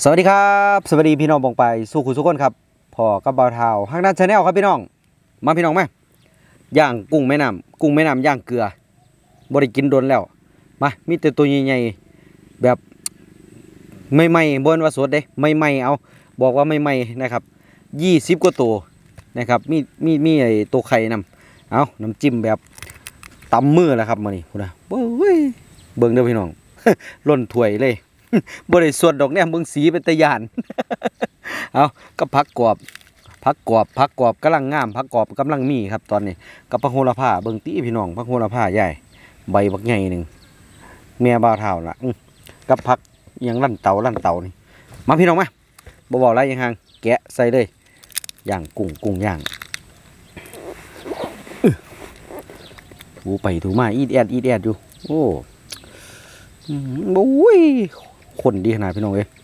สวัสดีครับสวัสดีพี่น้องบงไปสู้คุณทุกคนครับพอกับบ่าวเท้าฮักนัทชาแนลครับพี่น้องมาพี่น้องไหมย่างกุ้งแม่น้ำย่างเกลือบริกินโดนแล้วมามีแต่ตัวใหญ่ๆแบบไม่บนว่าสดเด้ไม่เอาบอกว่าไม่นะครับ20 กว่าตัวนะครับมีไอ้ตัวไข่นำเอาน้ำจิ้มแบบตำมือแล้วครับมานี่คุณนะเบิ่งเด้อพี่น้อง ล้นถ้วยเลยบ่ได้ส่วนดอกเนี่ยมึงสีเป็นตะยาน เอาก็พักกรอบกำลังงามพักกรอบกำลังมีครับตอนนี้กับพักโหระพาเบิ่งตีพี่น้องพักโหระพาใหญ่ใบบักใหญ่หนึ่งเมียบ่าวเท่าละกับพักยังลั่นเตานี่มาพี่น้องมาบ่บอกอะไรยังห่างแกะใส่เลยย่างกุ้งย่างถูไปถูมาอีดแอดอยู่โอ้โอ้ยคนดีขนาดพี่น้องเอ้ย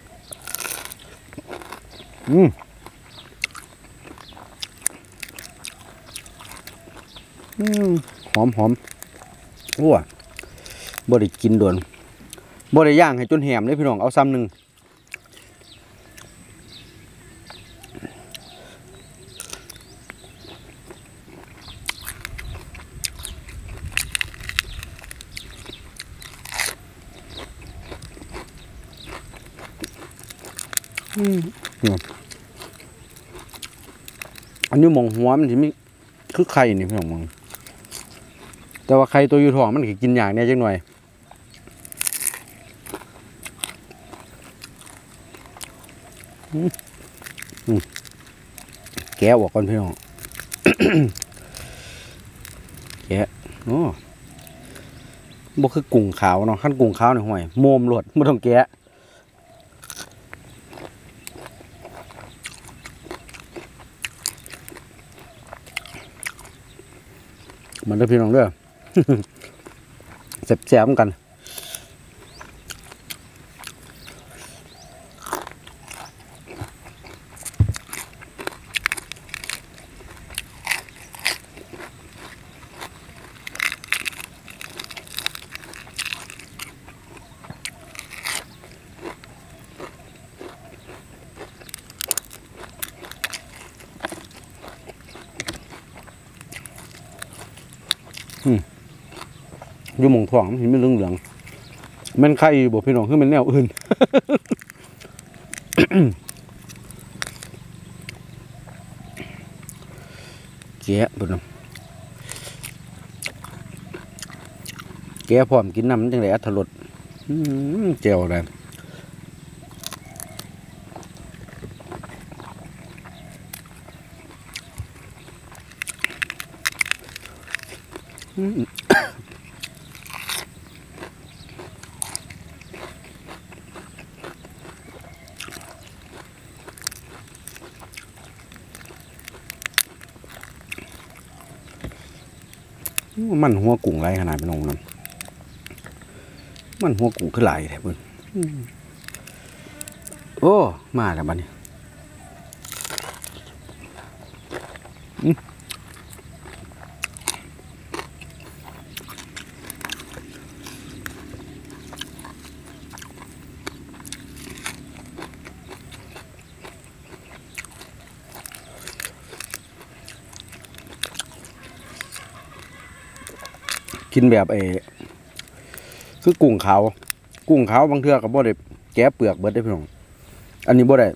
หอมโอ้บ่ได้กินด่วนบ่ได้ย่างให้จนแหมเลยพี่น้องเอาซ้ำหนึ่งอันนี้มองหัวมันที่มีคือไข่นี่พี่น้องมองแต่ว่าไข่ตัวอยู่ท้องมันกินอย่างนี้จังหน่อยแกะออกก่อนพี่น้อง แกะโอ้บ่คือกุ้งขาวเนาะขั้นกุ้งขาวในห่วยโมมหลดไม่ต้องแกะมันได้พี่น้องเด้อ แซ่บๆกันอยู่หม่องท้องมันเห็นเป็นเหลืองมันไข่บ่พี่น้องคือมันแนวอื่น แกะพุ่นน่ะแกะพร้อมกินน้ำจังได๋อรรถรสแจ่วอะไรมันหัวกุ้งไรขนาดเป็นองนั้นมันหัวกุ้งคือหลายแท้เพิ่นโอ้มาแล้วบัดนี้กินแบบคือกุ้งขาวบางเทื่อกับบ่ได้แกะเปลือกเบิดได้พี่น้องอันนี้บ่ได้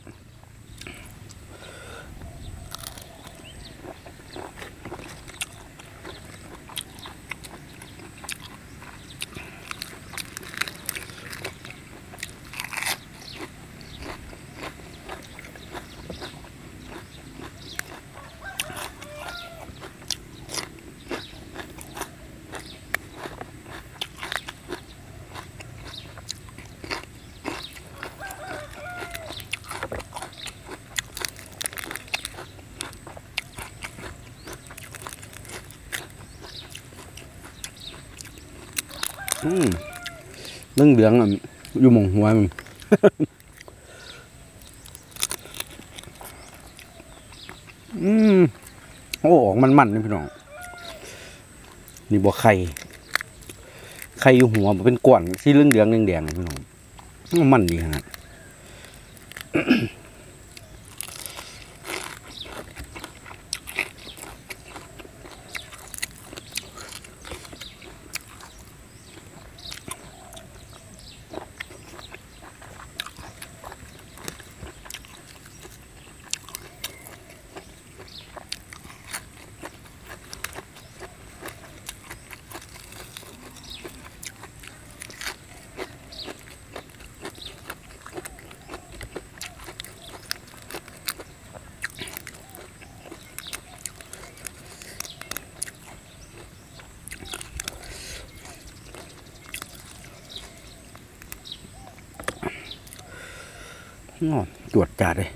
เรื่องเหลืองอยู่หม่องหัวมันโอ้ออกมันนี่พี่น้องนี่บ่ไข่อยู่หัวมันเป็นก้อนที่เรื่องเหลืองแดงพี่น้องมันดีขนาดจวดจัดเลย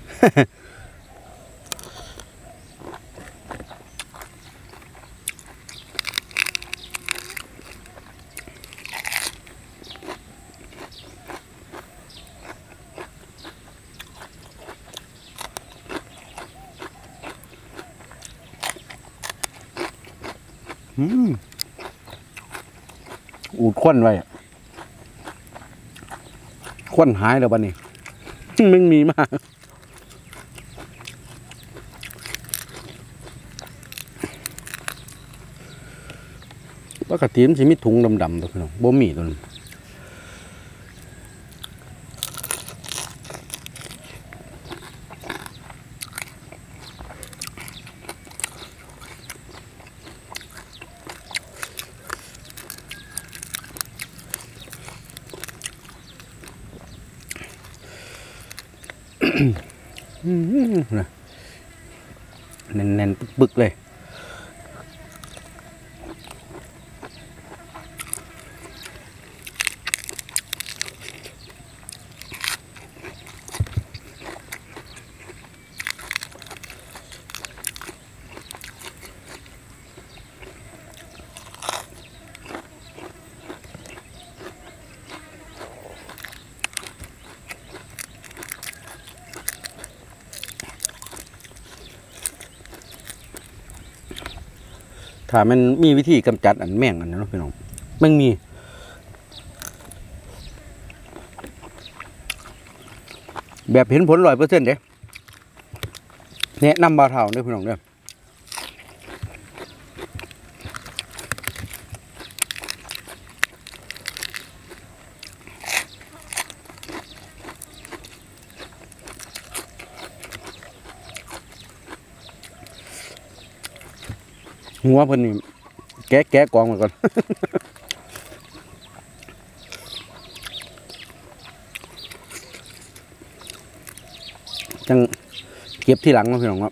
อูดควันไว้ควันหายแล้วบ้านี้ มึงมีมากปกติมันจะมีถุงดำๆตัวพี่น้องบ่มีตัวนึงนะแน่นๆปึกๆเลยถ้ามันมีวิธีกำจัดอันแม่งอันนั้นพี่น้องมันมีแบบเห็นผล100%เด้แนะนำบ่าวเฒ่าเด้อพี่น้องเด้อหัวเพิ่นนี่แกะกองมาก่อน จังเก็บที่หลังมาพี่น้องครับ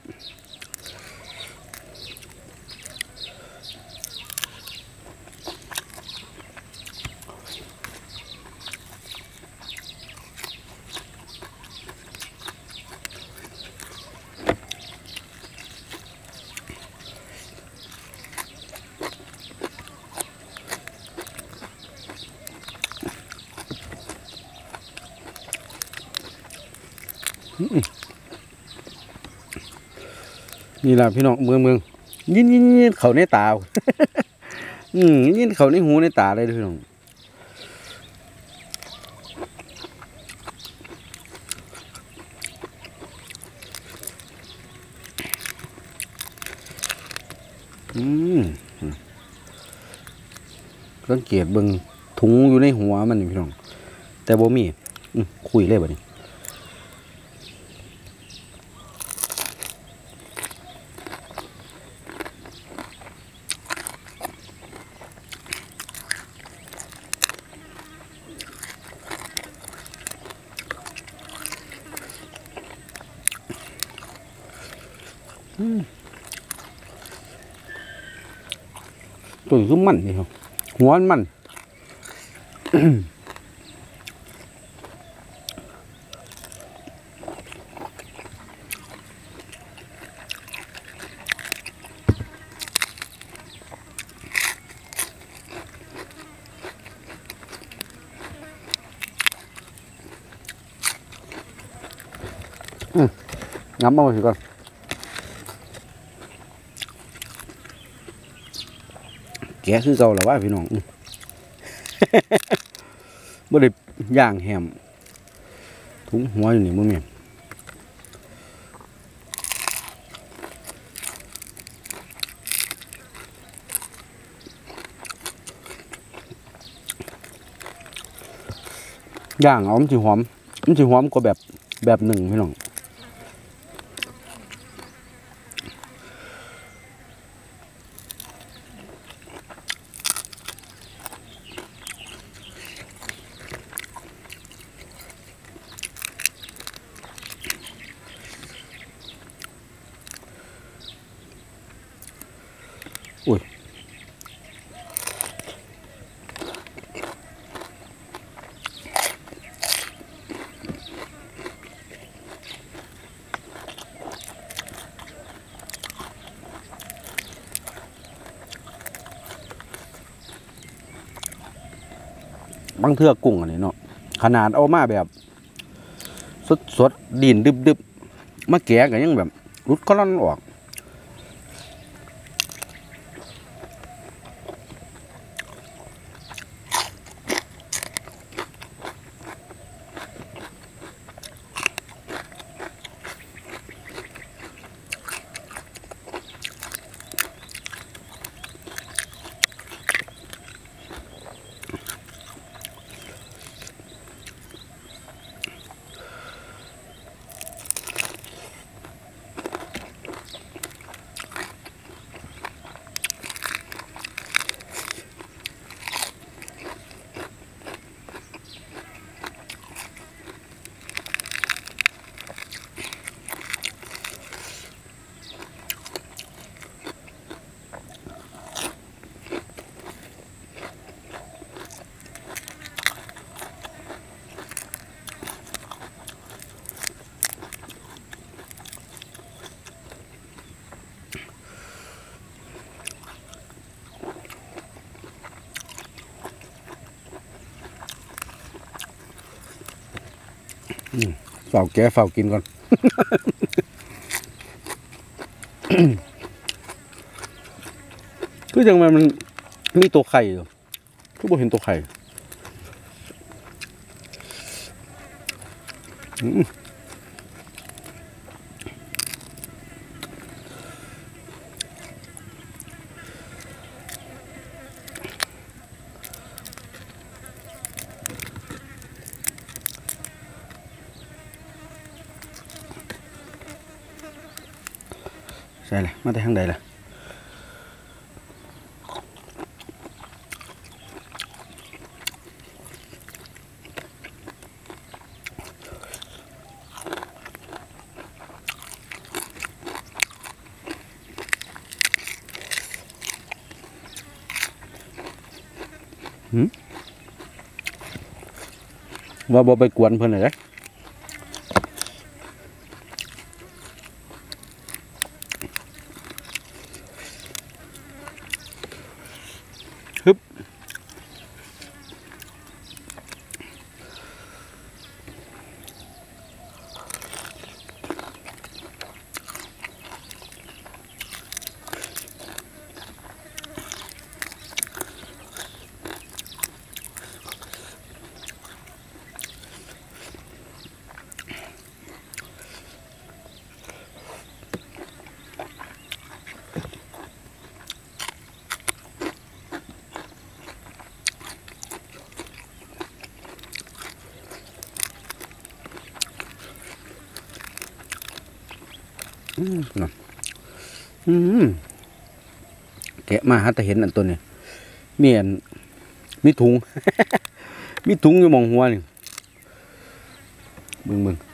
นี่แหละพี่น้องเมืองยินเขาในตา ยินเขาในหูในตาเลยพี่น้องสังเกตเบิ่งถุงอยู่ในหัวมันพี่น้องแต่บ่มีคุยเลยบัดนี้ตัวคือมันนี่ครับหัวมันงับมาสิก่อนแกะคือเก่าหรอวะพี่น้องบ่ได้ย่างแฮมถุงหัวอยู่นี่มึงแม่ย่างเอามันสิหอมกว่าแบบหนึ่งพี่น้องอุ้ยบางเทือกกุ้งอันนี้เนาะขนาดเอามาแบบสดดินดึบมาแกะก็ยังแบบรุดก้อนออกเฝ้าแกะเฝ้ากินก่อน คือจังมันมีตัวไข่อยู่ทุกคนเห็นตัวไข่ใช่เลยมาแต่ทางใดล่ะว่าบ่ไปกวนเพิ่นเลยฮึบแกะมาฮะแต่เห็นอันตัวนี้มีถุง มีถุงอยู่มองหัวนี่มึง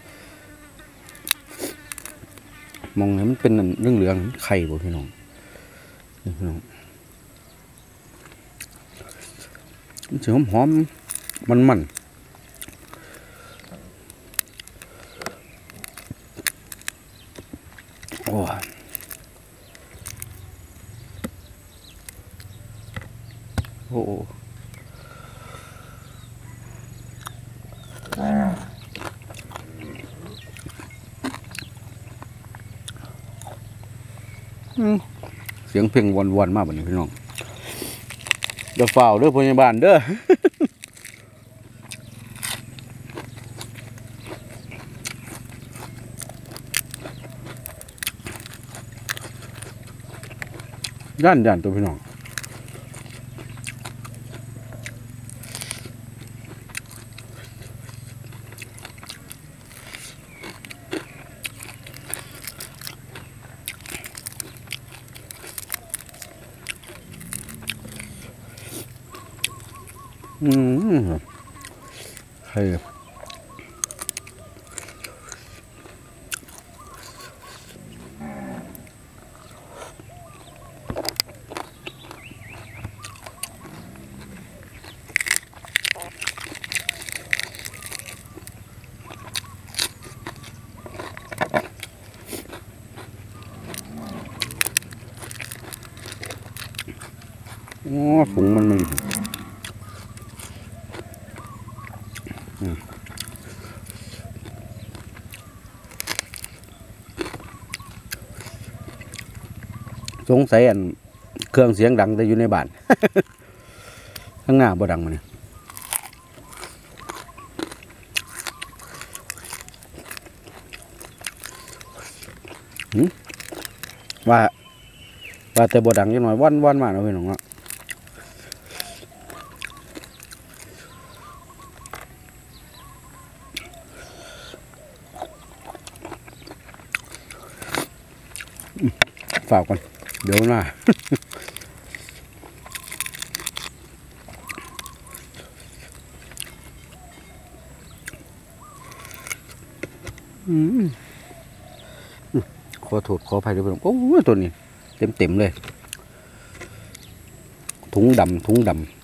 มองเห็นมันเป็นเรื่องเหลืองไข่บ่พี่น้องมันเสียงหอมมันโอ้โหเสียงเพลงวนๆมากแบบนี้พี่น้องเดี๋ยวฝ่าวเด้อพยาบาลเด้อ ย่านตัวพี่น้องอืมใช่อ๋อถุงมันมีสงสัยอันเครื่องเสียงดังแต่อยู่ในบ้าน ข้างหน้าบ่ดังมาเนี่ยว่าแต่บ่ดังจังหน่อยวันมาแล้วพี่น้องอ่ะฝากก่อนเดี๋ยวหน้า ขอโทษขออภัยด้วยพี่น้องโอ้ยตัวนี้เต็มเลยถุงดำถุง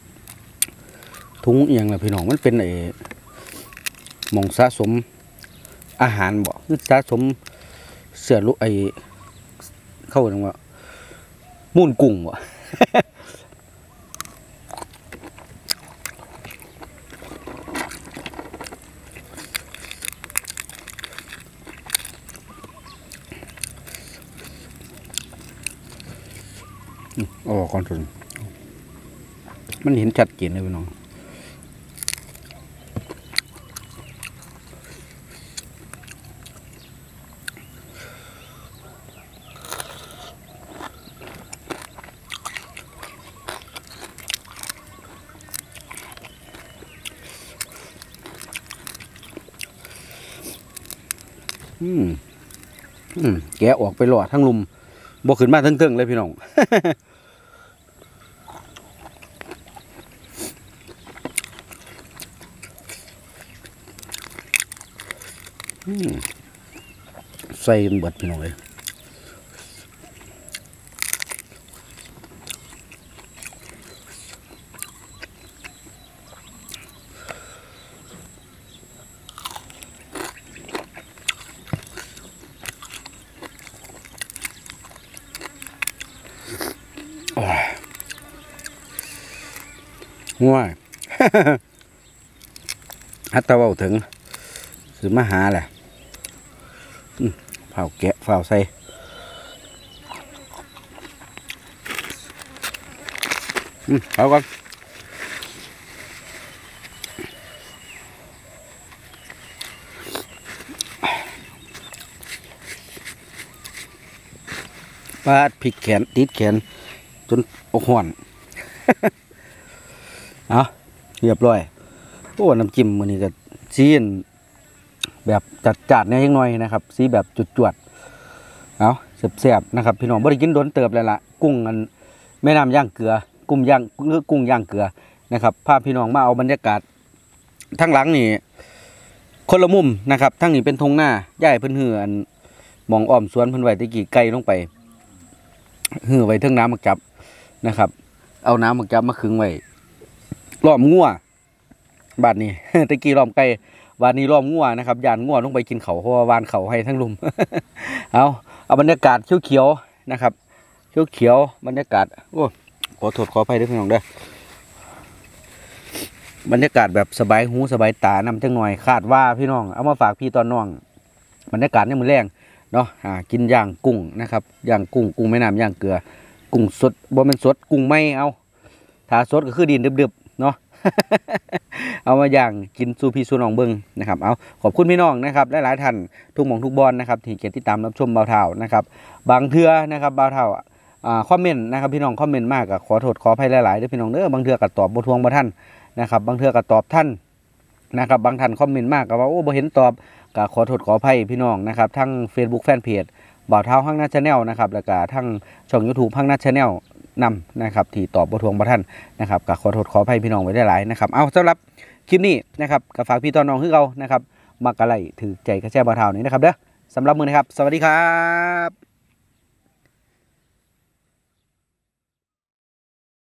เอียงล่ะพี่น้องมันเป็นหม่องสะสมอาหารบ่คือสะสมเสื้อลูกเข้าเรียกว่ามูนกุ้งบ่ อ๋อก่อนส่วนมันเห็นชัดเจนเลยพี่น้องแกะออกไปหลอดทั้งลุมบ่ขึ้นมาทั้งเทิงเลยพี่น้อง ใส่กันเบิดพี่น้องเลยง่าย ฮัตตาเว้าถึงสือมาหาแหละเผาแกะเผาใส่เอาก่อนปาดพริกแขนติดแขนจนอกห่อน เอาเรียบร้อยโอ้น้ำจิ้มมันนี่ก็ซีนแบบจัดๆเนี่ยยังน้อยนะครับซีแบบจุดๆเอาแซ่บๆนะครับพี่น้องบ่ได้กินโดนเติบเลยล่ะกุ้งอันแม่น้ำย่างเกลือกุ้งย่างเกลือนะครับพาพี่น้องมาเอาบรรยากาศทั้งหลังนี่คนละมุมนะครับทั้งนี้เป็นทงหน้าย่ายเพิ่นเหืออันมองอ้อมสวนเพิ่นไว้ตะกี้ไกลลงไปเหือไว้เทิงน้ำมักจับนะครับเอาน้ำมักจับมาขึงไว้ล้อมงัวบาดนี้ ตะกี้ล้อมไก่บาดนี้ล้อมงัวนะครับยานงัวลงไปกินเขาเพราะว่าวานเขาให้ทั้งลุม เอาบรรยากาศเขียวๆนะครับเขียวบรรยากาศโอ้ขอโทษขออภัยด้วยพี่น้องเด้อบรรยากาศแบบสบายหูสบายตานำจังหน่อยคาดว่าพี่น้องเอามาฝากพี่ตอนน้องบรรยากาศเนี่ยมือแรงเนาะกินย่างกุ้งนะครับย่างกุ้งแม่น้ำย่างเกลือกุ้งสดบ่เป็นสดกุ้งไม่เอาถ้าสดก็คือดินดึบๆเนาะ เอามาย่างกินสู่พี่สู่น้องเบิ้งนะครับเอาขอบคุณพี่น้องนะครับหลายๆท่านทุกหม่องทุกบอลนะครับที่เกียรติตามรับชมเบาเท่านะครับบางเทื่อนะครับเบาเท่าคอมเมนต์นะครับพี่น้องคอมเมนต์มากก็ขอโทษขออภัยหลายๆด้วยพี่น้องเด้อบางเทื่อก็ตอบบ่ทวงบ่ท่านนะครับบางเทื่อก็ตอบท่านนะครับบางท่านคอมเมนต์มากก็ว่าโอ้บ่เห็นตอบก็ขอโทษขออภัยพี่น้องนะครับทั้ง Facebook Fanpage บ่าวเท้าห้างหน้าชาแนลนะครับแล้วก็ทั้งช่อง YouTube ห้างหน้าชาแนลนำนะครับที่ตอบบ่ทวงบ่ทันนะครับก็ขอโทษขออภัยพี่น้องไว้ได้หลายนะครับเอาสำหรับคลิปนี้นะครับก็ฝากพี่ตอนน้องคือเก่านะครับมักอะไรถือใจกระแช่บ่าวเท่านี้นะครับเด้อสำหรับมื้อนี้ครับสวัสดีครับ